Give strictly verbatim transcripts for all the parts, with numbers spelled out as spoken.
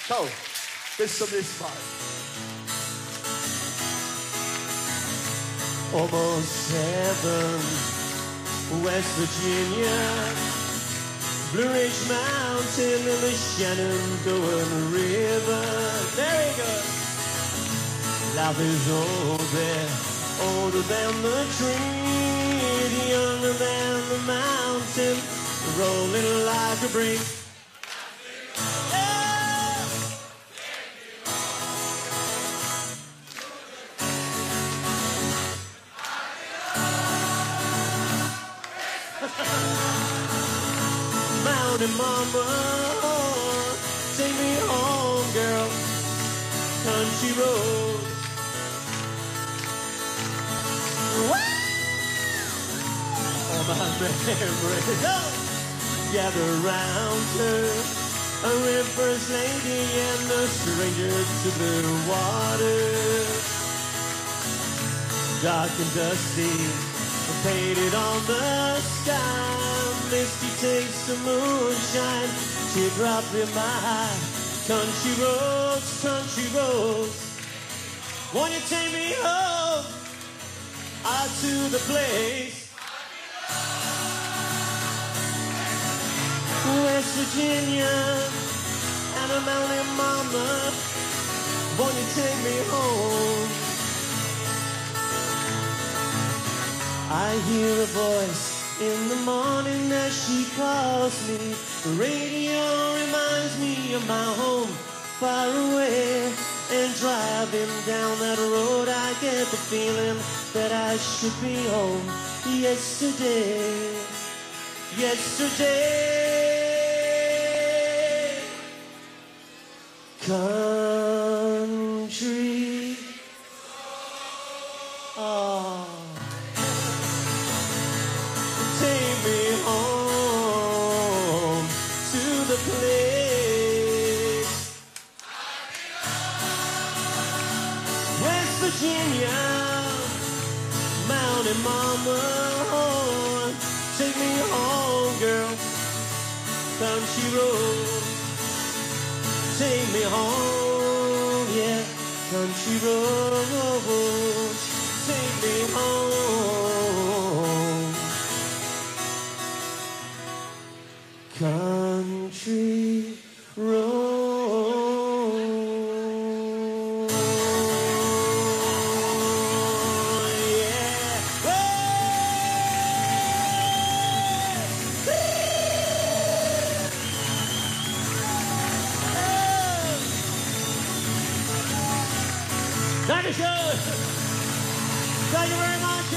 Ciao. Bis zum nächsten Mal. Almost heaven, West Virginia, Blue Ridge Mountain and the Shenandoah River. Very good. Life is old there, older than the trees, younger than the mountain, rolling like a breeze. Mountain mama, take me home, girl. Country road. All my memories gather round her, a river's lady and a stranger to the water. Dark and dusty, painted on the sky. Misty takes the moonshine, teardrop in my eye. Country roads, country roads, won't you take me home, out to the place? West Virginia, and a mountain mama, won't you take me home? I hear a voice in the morning as she calls me. The radio reminds me of my home far away. And driving down that road I get the feeling that I should be home yesterday. Yesterday. Country. Oh. Take me home to the place. West Virginia, mountain mama, take me home, girl. Country road, take me home, yeah. Country road, take me home. Country road, yeah. Dankeschön. Thank you very much.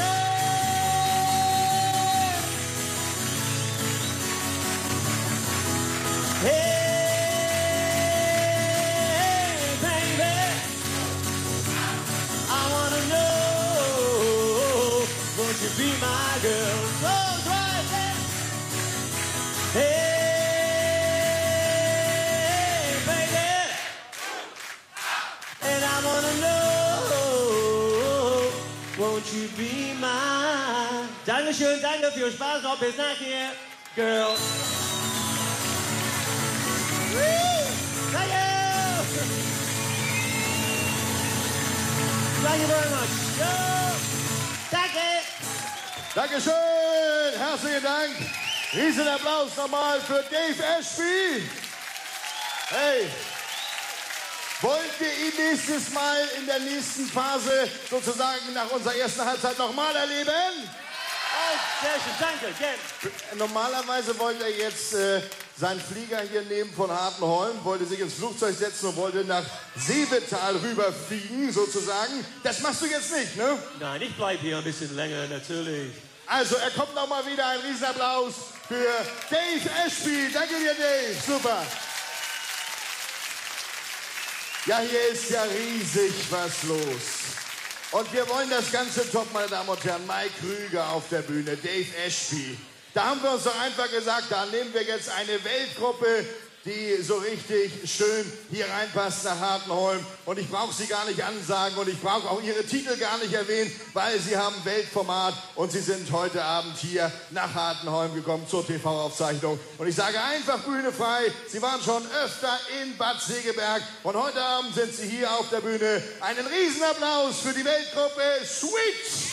Hey, baby, I wanna know, won't you be my girl? Close right there. Hey, baby, and I wanna know, won't you be my? Dankeschön, danke, viel Spaß noch, bis nachher, girl. Thank you! Thank you very much. Yo. Danke! Dankeschön, herzlichen Dank. Riesenapplaus nochmal für Dave Ashby. Hey, wollen wir ihn nächstes Mal in der nächsten Phase sozusagen nach unserer ersten Halbzeit nochmal erleben? Oh, sehr schön, danke, gerne. Normalerweise wollte er jetzt äh, seinen Flieger hier nehmen von Hartenholm, wollte sich ins Flugzeug setzen und wollte nach Seevetal rüberfliegen, sozusagen. Das machst du jetzt nicht, ne? Nein, ich bleibe hier ein bisschen länger, natürlich. Also, er kommt noch mal wieder. Ein Riesenapplaus für Dave Ashby. Danke dir, Dave. Super. Ja, hier ist ja riesig was los. Und wir wollen das ganze top, meine Damen und Herren. Mike Krüger auf der Bühne, Dave Ashby. Da haben wir uns doch einfach gesagt, da nehmen wir jetzt eine Weltgruppe, die so richtig schön hier reinpasst nach Hartenholm. Und ich brauche sie gar nicht ansagen und ich brauche auch ihre Titel gar nicht erwähnen, weil sie haben Weltformat und sie sind heute Abend hier nach Hartenholm gekommen zur T V-Aufzeichnung. Und ich sage einfach Bühne frei. Sie waren schon öfter in Bad Segeberg und heute Abend sind sie hier auf der Bühne. Einen Riesenapplaus für die Weltgruppe Sweet!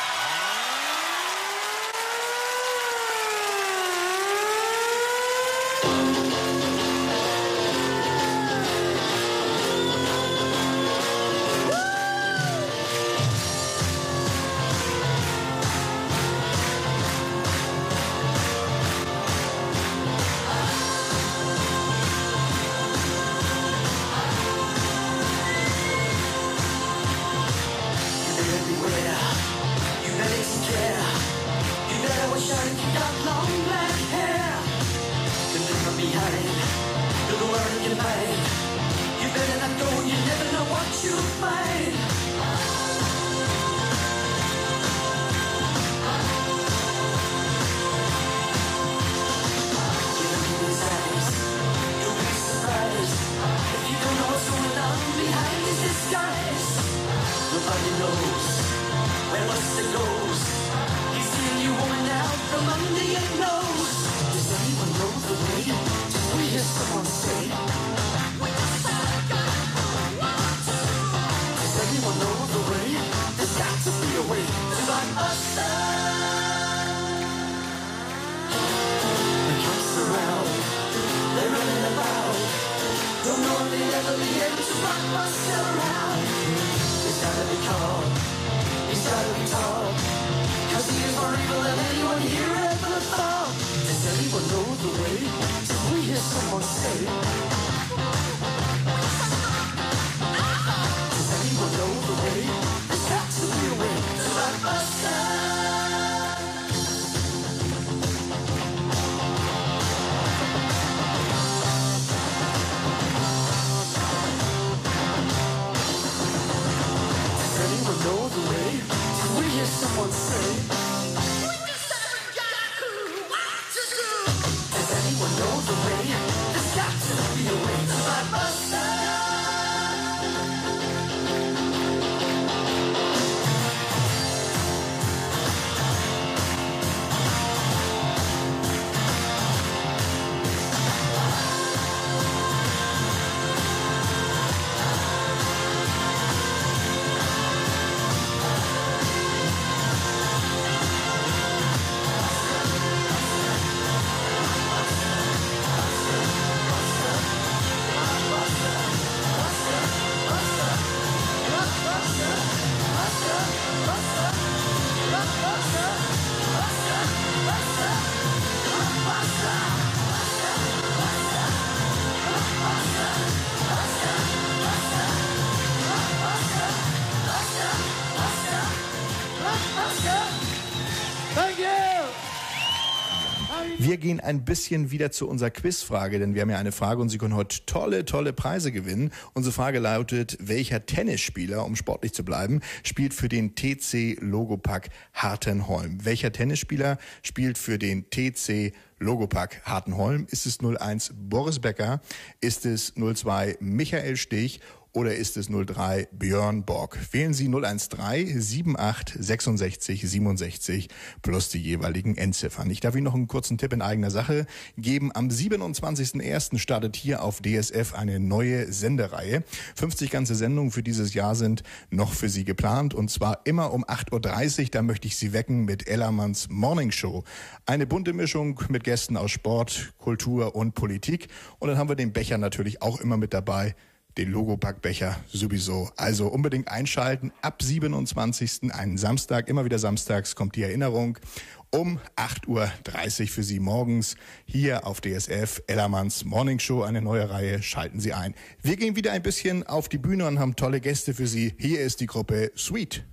Wir gehen ein bisschen wieder zu unserer Quizfrage, denn wir haben ja eine Frage und Sie können heute tolle, tolle Preise gewinnen. Unsere Frage lautet, welcher Tennisspieler, um sportlich zu bleiben, spielt für den T C Logopack Hartenholm? Welcher Tennisspieler spielt für den T C Logopack Hartenholm? Ist es null eins Boris Becker? Ist es null zwei Michael Stich? Oder ist es null drei Björn Borg? Wählen Sie null eins drei sieben acht sechsundsechzig siebenundsechzig plus die jeweiligen Endziffern. Ich darf Ihnen noch einen kurzen Tipp in eigener Sache geben. Am siebenundzwanzigsten ersten startet hier auf D S F eine neue Sendereihe. fünfzig ganze Sendungen für dieses Jahr sind noch für Sie geplant und zwar immer um acht Uhr dreißig. Da möchte ich Sie wecken mit Ellermanns Morning Show. Eine bunte Mischung mit Gästen aus Sport, Kultur und Politik. Und dann haben wir den Becher natürlich auch immer mit dabei. Den Logopack-Becher sowieso. Also unbedingt einschalten. Ab siebenundzwanzigsten einen Samstag, immer wieder samstags kommt die Erinnerung. Um acht Uhr dreißig für Sie morgens hier auf D S F. Ellermanns Morning Show, eine neue Reihe. Schalten Sie ein. Wir gehen wieder ein bisschen auf die Bühne und haben tolle Gäste für Sie. Hier ist die Gruppe Sweet.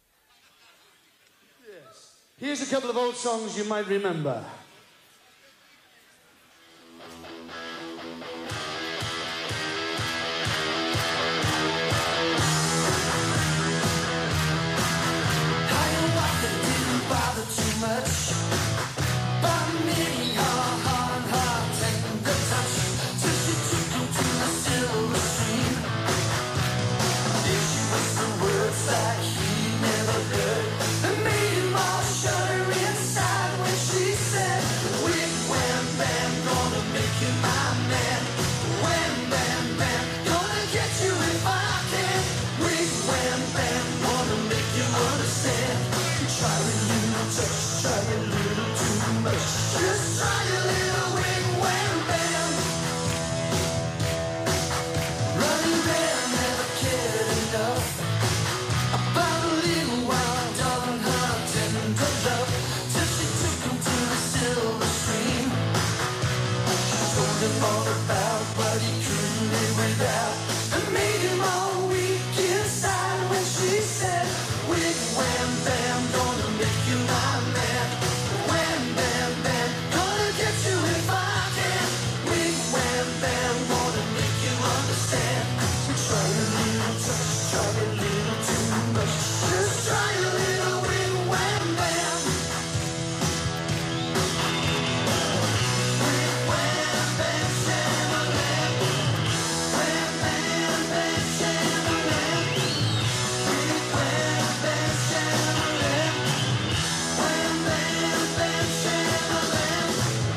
Here's a couple of old songs you might remember. Much, but me, your heart, heart, and the touch. it out and made him all weak inside when she said, wig, wham, bam, gonna make you my man. Wham, bam, bam, gonna get you if I can. Wig, wham, bam, wanna make you understand. Try a little touch, try a little too much. Just try a little wig, wham, bam. Wig, wham, bam, sham-a-lam. Wham, bam, bam, sham-a-lam. Wig, wham, bam, sham-a-lam. Wham, bam, bam, sham-a-lam.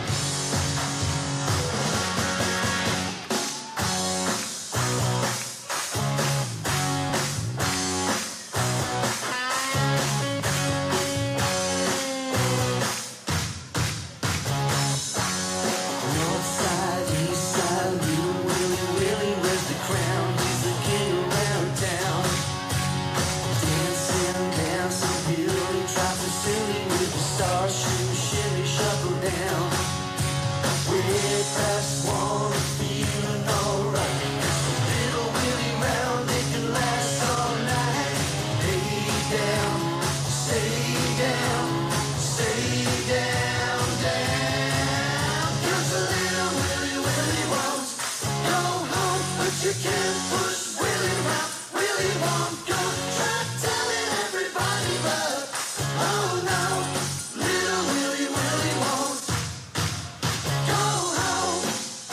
North side, east side, Little Willie Willie wears the crown. He's the king around town. Dancing, dancing, Billy tries to silly with the star shoe, shimmy, shuffle down. Way past one, feeling alright. Little Willie round, they can last all night. Lay down, stay down, stay down, down. 'Cause the little Willie Willie won't go home, but you can't push Willie round. Willie won't go. Try telling everybody, but oh no, little Willie Willie won't go home.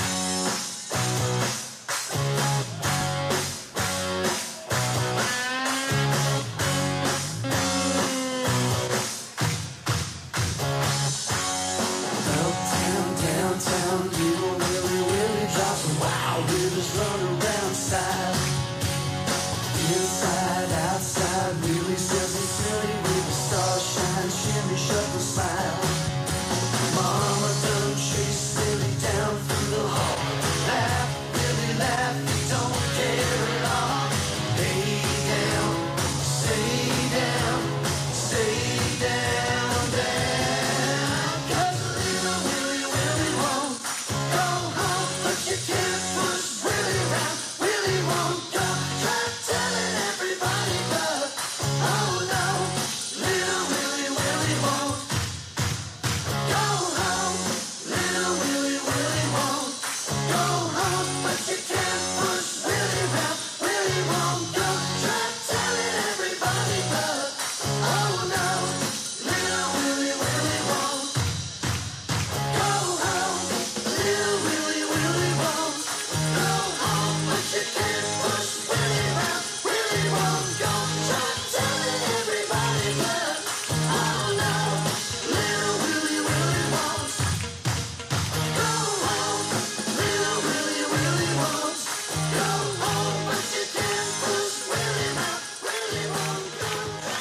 Uptown, downtown, little Willie Willie drops a wild rivers run around side. Inside, outside, Willie says he's silly with the starshine, shimmy, shuffle, smile. Mama done chase Willie down through the hall. Laugh, Willie laugh, he don't care at all. Lay down, stay down, stay down, down. 'Cause little Willie Willie won't go home, but you can't push Willie round. Willie won't go. Try telling everybody, but oh no, little Willie Willie won't go home. Little Willie Willie won't go home, but you can't push Willie round. Willie won't go. Try telling everybody, but oh no, little Willie Willie won't go home. Little Willie Willie won't go home, but you can't push Willie round. Willie won't go. Try telling everybody, but oh no, little Willie Willie won't go home. Little Willie Willie won't go home, but you can't push Willie round. Willie won't go.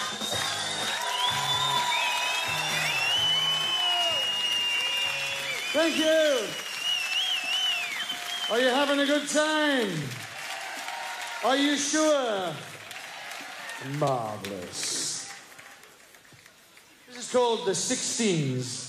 Thank you. Are you having a good time? Are you sure? Marvelous. This is called the Sixteens.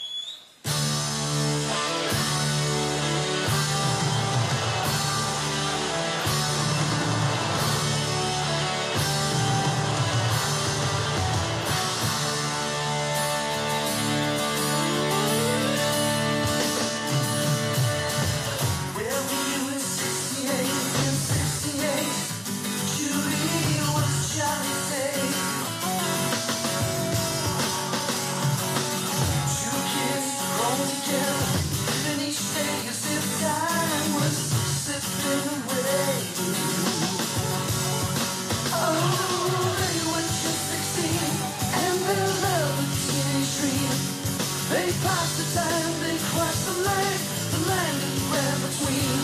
Where were you in sixty-eight? In sixty-eight, Julie was Johnny Day. Two kids grown together, living each day as if time was slipping away. Oh, they were just sixteen, and their love a teenage dream. They passed the time, they crossed the line, the line that ran between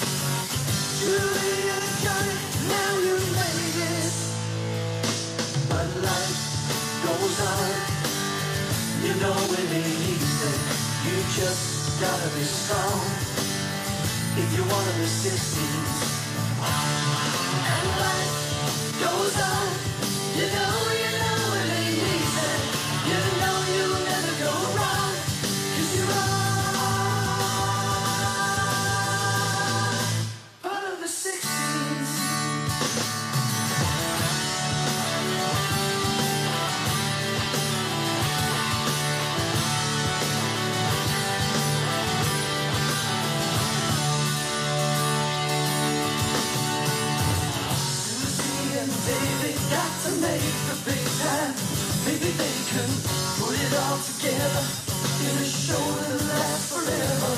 Julie and Johnny. Now you made it, but life goes on. You know it ain't easy. You just gotta be strong if you wanna be sixteens. And life goes on. You know, you know it ain't easy. You know you'll never go wrong, 'cause you're all part of the got to make the big time. Maybe they can put it all together in a show that lasts forever.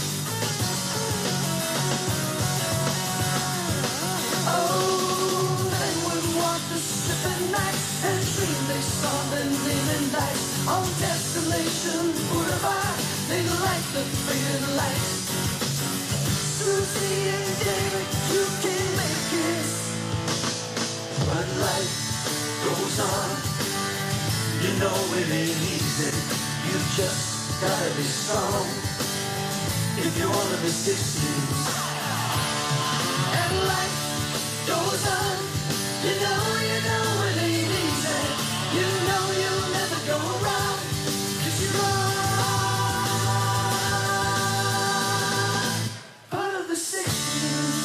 Oh, they would walk the strip at night and dream they saw them living lights on Destination Boulevard. They light the faded lights. Susie and David, you can make it, but life goes on. You know it ain't easy. You just gotta be strong if you're one of the sixties. And life goes on. You know, you know it ain't easy. You know you'll never go wrong, 'cause you're all part of the sixties.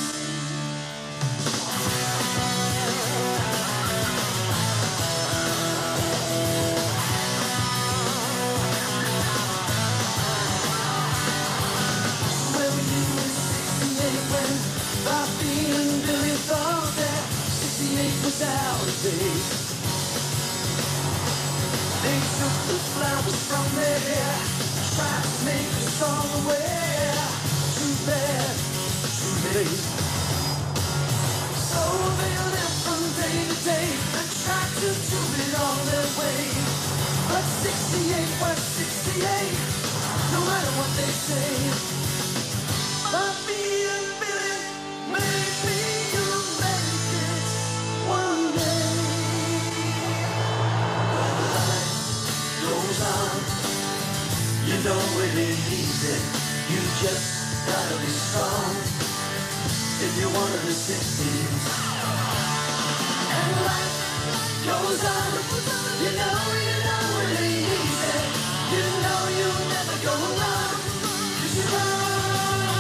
Where were you in sixty-eight when Bobby and Billy thought that sixty-eight was out of date? They took the flowers from their hair, tried to make a song aware. Too bad, too late. So they lived from day to day and tried to do it all their way. But sixty-eight was sixty-eight, no matter what they say. Bobby and Billy, maybe you'll make it one day. But life goes on. You know it ain't easy. You just gotta be strong if you're one of the sixties. And life goes on. You know, you know it ain't easy. You know you'll never go wrong, 'cause you're wrong.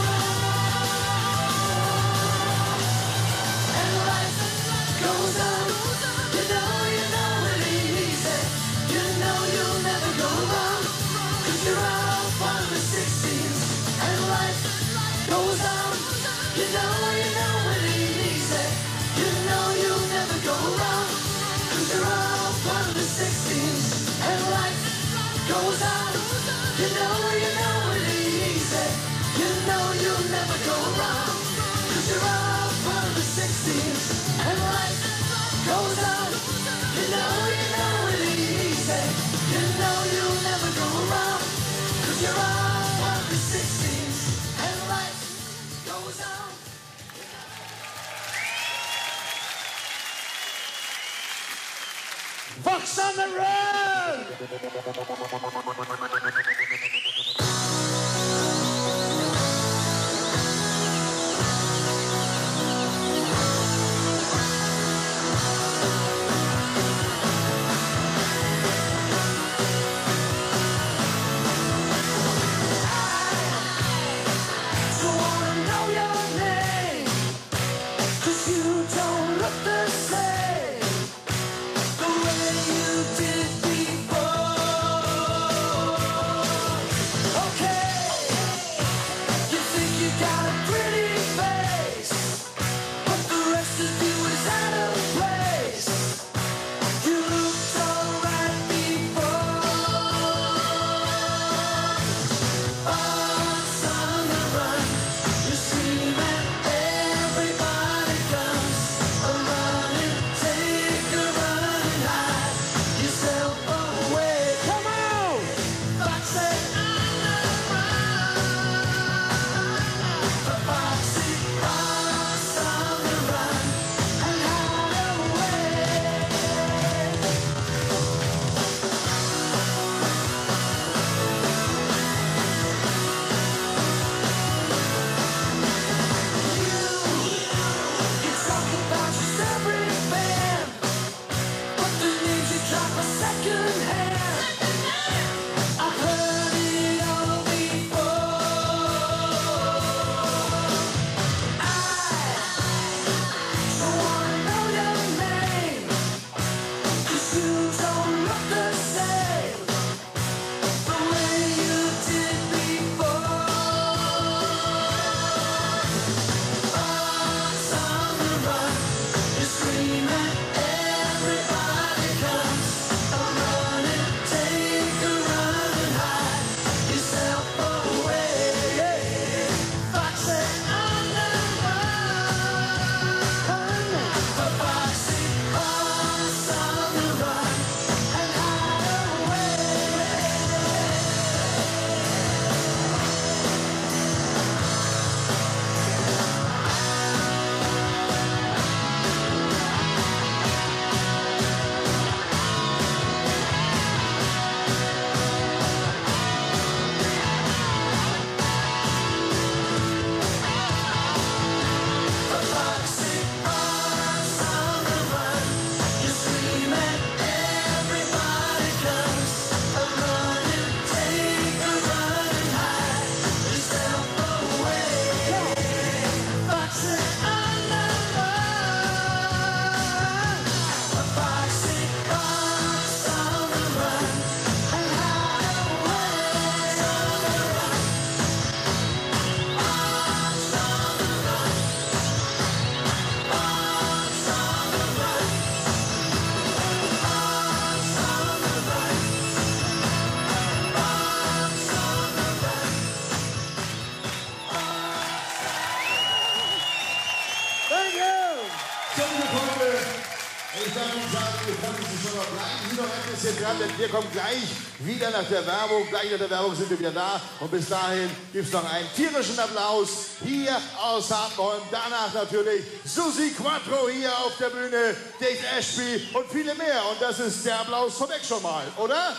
And life goes on. You know, you know it ain't easy. You know you'll never go wrong, 'cause you're all part of the sixties. And life goes on. You know, you know it ain't easy. You know you'll never go wrong, 'cause you're all part of the sixties. And life goes on. You know, you know it ain't easy. You know you'll never go wrong, 'cause you're all part of the sixties. And life goes on. You know, you know it ain't easy. You know you'll never go wrong, 'cause you're all part of the sixties. And life goes on. Fox on the road! So wanna know your name, 'cause you don't look the same the way you did before. So, liebe Freunde, ich darf Ihnen sagen, wir können Sie schon noch bleiben. Sie noch ein bisschen dran, denn wir kommen gleich wieder nach der Werbung. Gleich nach der Werbung sind wir wieder da. Und bis dahin gibt es noch einen tierischen Applaus hier aus Hartmann. Danach natürlich Susi Quattro hier auf der Bühne, Dave Ashby und viele mehr. Und das ist der Applaus vorweg schon mal, oder?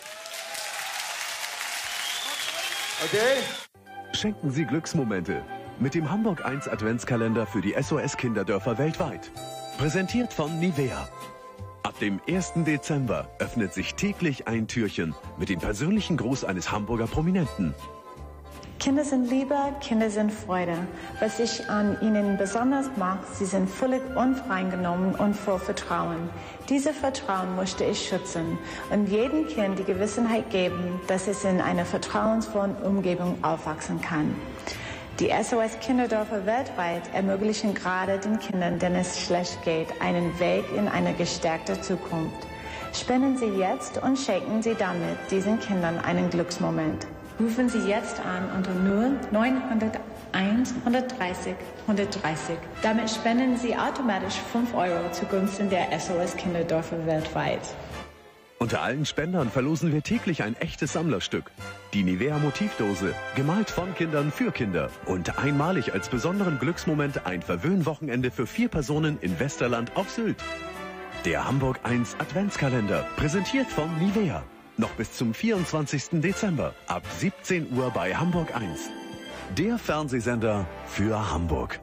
Okay. Schenken Sie Glücksmomente mit dem Hamburg eins Adventskalender für die S O S-Kinderdörfer weltweit. Präsentiert von Nivea. Ab dem ersten Dezember öffnet sich täglich ein Türchen mit dem persönlichen Gruß eines Hamburger Prominenten. Kinder sind Liebe, Kinder sind Freude. Was ich an ihnen besonders mag, sie sind völlig unvoreingenommen und voll Vertrauen. Dieses Vertrauen möchte ich schützen und jedem Kind die Gewissenheit geben, dass es in einer vertrauensvollen Umgebung aufwachsen kann. Die S O S-Kinderdörfer weltweit ermöglichen gerade den Kindern, denen es schlecht geht, einen Weg in eine gestärkte Zukunft. Spenden Sie jetzt und schenken Sie damit diesen Kindern einen Glücksmoment. Rufen Sie jetzt an unter null neun null eins hundertdreißig hundertdreißig. Damit spenden Sie automatisch fünf Euro zugunsten der S O S-Kinderdörfer weltweit. Unter allen Spendern verlosen wir täglich ein echtes Sammlerstück. Die Nivea Motivdose, gemalt von Kindern für Kinder. Und einmalig als besonderen Glücksmoment ein Verwöhnwochenende für vier Personen in Westerland auf Sylt. Der Hamburg eins Adventskalender, präsentiert von Nivea. Noch bis zum vierundzwanzigsten Dezember ab siebzehn Uhr bei Hamburg eins. Der Fernsehsender für Hamburg.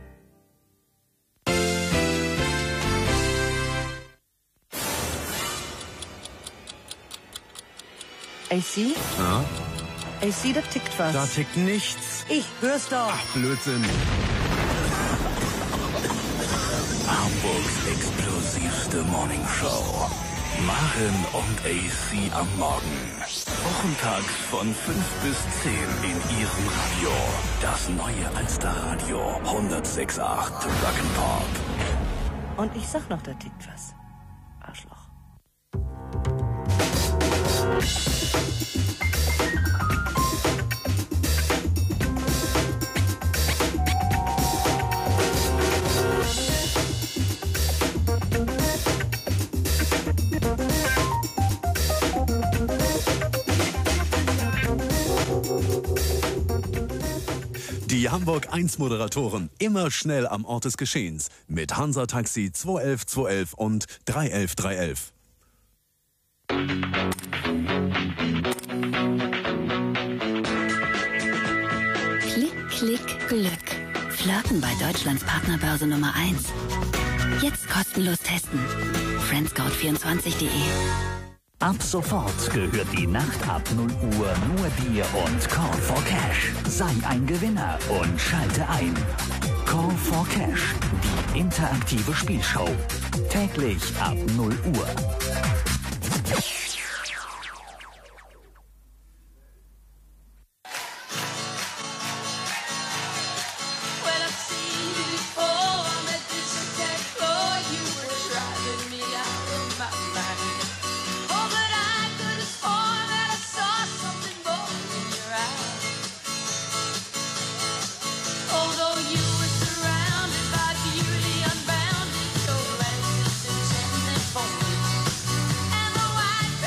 A C? Ja? A C, da tickt was. Da tickt nichts. Ich hör's doch. Ach, Blödsinn. Hamburgs explosivste Morningshow. Maren und A C am Morgen. Wochentags von fünf bis zehn in Ihrem Radio. Das neue Alsterradio hundertsechs Komma acht Rock'n'Pop. Und ich sag noch, da tickt was. Arschloch. Die Hamburg eins Moderatoren, immer schnell am Ort des Geschehens. Mit Hansa Taxi zwei elf zwei elf und drei elf drei elf. Klick, Klick, Glück. Flirten bei Deutschlands Partnerbörse Nummer eins. Jetzt kostenlos testen. friendscout vierundzwanzig punkt de. Ab sofort gehört die Nacht ab null Uhr nur dir und Call for Cash. Sei ein Gewinner und schalte ein. Call for Cash, die interaktive Spielshow. Täglich ab null Uhr. And the white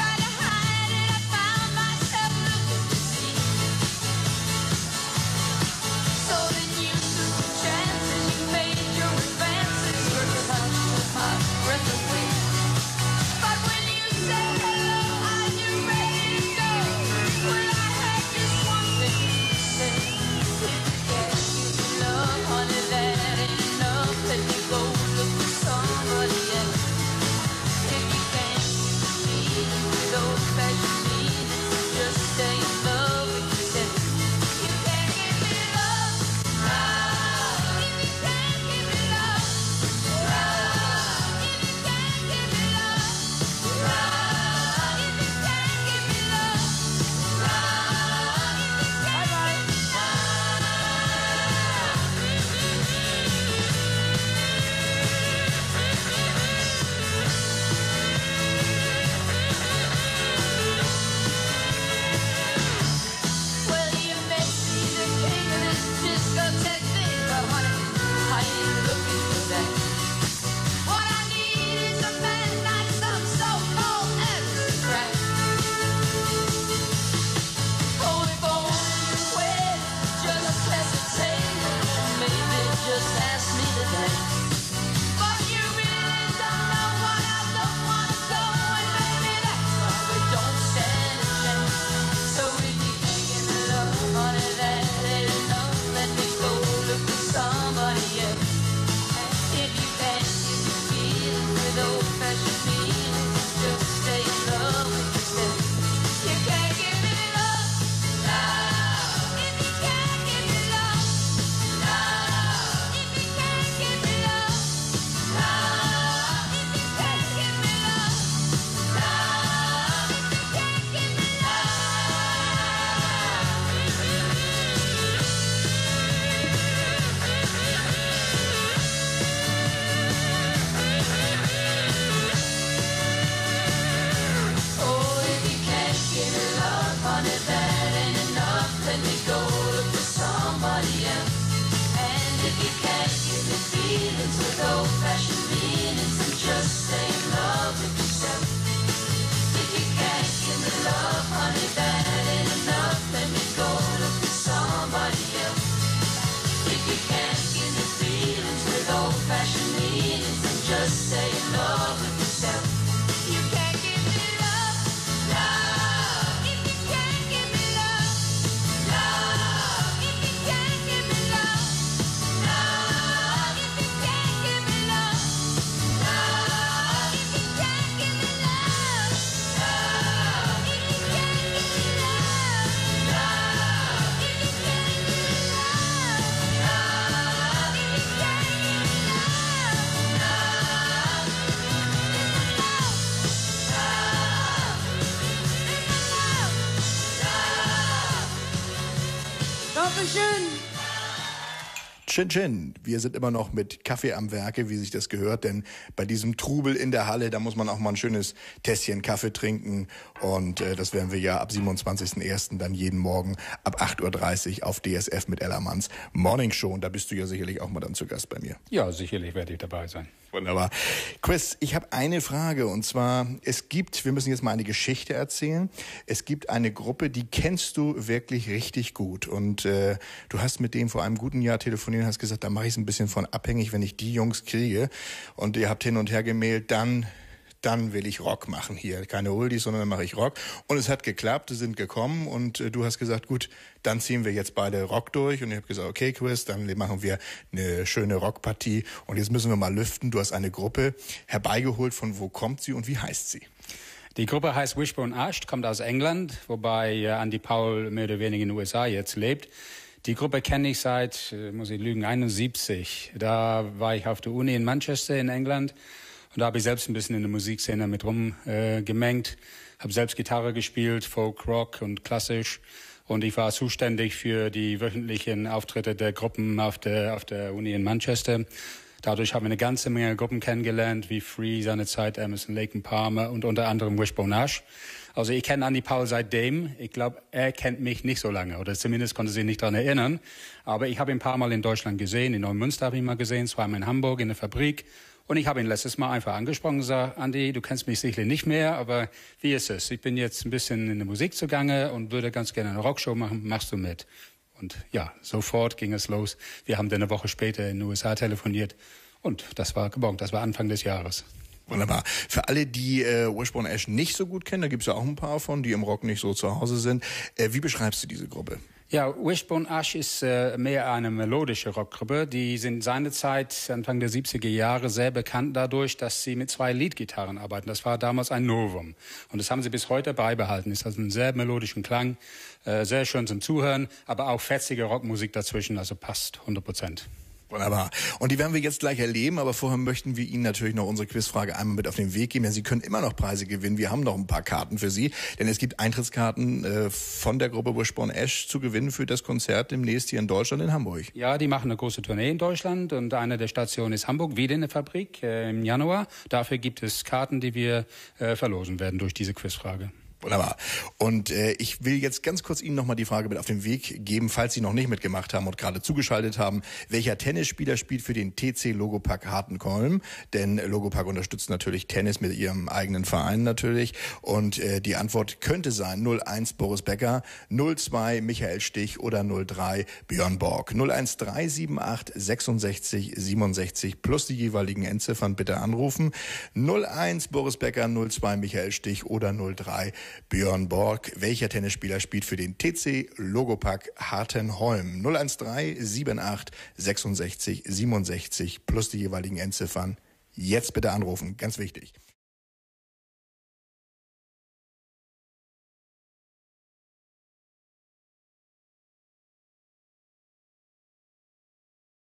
Chin Chin, wir sind immer noch mit Kaffee am Werke, wie sich das gehört, denn bei diesem Trubel in der Halle, da muss man auch mal ein schönes Tässchen Kaffee trinken und äh, das werden wir ja ab siebenundzwanzigsten ersten dann jeden Morgen ab acht Uhr dreißig auf D S F mit Ella Manns Morning Show und da bist du ja sicherlich auch mal dann zu Gast bei mir. Ja, sicherlich werde ich dabei sein. Wunderbar. Chris, ich habe eine Frage und zwar, es gibt, wir müssen jetzt mal eine Geschichte erzählen, es gibt eine Gruppe, die kennst du wirklich richtig gut und äh, du hast mit dem vor einem guten Jahr telefoniert und hast gesagt, da mache ich es ein bisschen von abhängig, wenn ich die Jungs kriege und ihr habt hin und her gemailt, dann... dann will ich Rock machen hier. Keine Oldies, sondern dann mache ich Rock. Und es hat geklappt, sie sind gekommen und äh, du hast gesagt, gut, dann ziehen wir jetzt beide Rock durch. Und ich habe gesagt, okay, Chris, dann machen wir eine schöne Rockpartie. Und jetzt müssen wir mal lüften. Du hast eine Gruppe herbeigeholt. Von wo kommt sie und wie heißt sie? Die Gruppe heißt Wishbone Ash, kommt aus England, wobei äh, Andy Powell mehr oder weniger in den U S A jetzt lebt. Die Gruppe kenne ich seit, äh, muss ich lügen, einundsiebzig. Da war ich auf der Uni in Manchester in England. Und da habe ich selbst ein bisschen in der Musikszene mit rumgemengt, äh, habe selbst Gitarre gespielt, Folk, Rock und klassisch. Und ich war zuständig für die wöchentlichen Auftritte der Gruppen auf der, auf der Uni in Manchester. Dadurch haben wir eine ganze Menge Gruppen kennengelernt, wie Free, seinerzeit Emerson, Lake and Palmer und unter anderem Wishbone Ash. Also ich kenne Andy Powell seitdem. Ich glaube, er kennt mich nicht so lange oder zumindest konnte sich nicht daran erinnern. Aber ich habe ihn ein paar Mal in Deutschland gesehen. In Neumünster habe ich ihn mal gesehen, zweimal in Hamburg in der Fabrik. Und ich habe ihn letztes Mal einfach angesprochen und gesagt, Andi, du kennst mich sicherlich nicht mehr, aber wie ist es? Ich bin jetzt ein bisschen in der Musik zugange und würde ganz gerne eine Rockshow machen. Machst du mit? Und ja, sofort ging es los. Wir haben dann eine Woche später in den U S A telefoniert und das war gebongt. Das war Anfang des Jahres. Wunderbar. Für alle, die äh, Wishbone Ash nicht so gut kennen, da gibt es ja auch ein paar von, die im Rock nicht so zu Hause sind. Äh, wie beschreibst du diese Gruppe? Ja, Wishbone Ash ist äh, mehr eine melodische Rockgruppe. Die sind seinerzeit, Anfang der siebziger Jahre, sehr bekannt dadurch, dass sie mit zwei Leadgitarren arbeiten. Das war damals ein Novum. Und das haben sie bis heute beibehalten. Ist also einen sehr melodischen Klang, äh, sehr schön zum Zuhören, aber auch fetzige Rockmusik dazwischen, also passt hundert Prozent. Wunderbar. Und die werden wir jetzt gleich erleben, aber vorher möchten wir Ihnen natürlich noch unsere Quizfrage einmal mit auf den Weg geben, denn Sie können immer noch Preise gewinnen. Wir haben noch ein paar Karten für Sie, denn es gibt Eintrittskarten äh, von der Gruppe Wishbone Ash zu gewinnen für das Konzert demnächst hier in Deutschland, in Hamburg. Ja, die machen eine große Tournee in Deutschland und eine der Stationen ist Hamburg, wieder in der Fabrik äh, im Januar. Dafür gibt es Karten, die wir äh, verlosen werden durch diese Quizfrage. Wunderbar. Und äh, ich will jetzt ganz kurz Ihnen nochmal die Frage mit auf den Weg geben, falls Sie noch nicht mitgemacht haben und gerade zugeschaltet haben. Welcher Tennisspieler spielt für den T C Logopack Hartenkolm? Denn Logopack unterstützt natürlich Tennis mit ihrem eigenen Verein natürlich. Und äh, die Antwort könnte sein null eins Boris Becker, null zwei Michael Stich oder null drei Björn Borg. null eins drei sieben acht sechsundsechzig siebenundsechzig plus die jeweiligen Endziffern bitte anrufen. null eins Boris Becker, null zwei Michael Stich oder null drei Björn Borg. Welcher Tennisspieler spielt für den T C Logopack Hartenholm? null eins drei sieben acht sechsundsechzig siebenundsechzig plus die jeweiligen Endziffern. Jetzt bitte anrufen, ganz wichtig.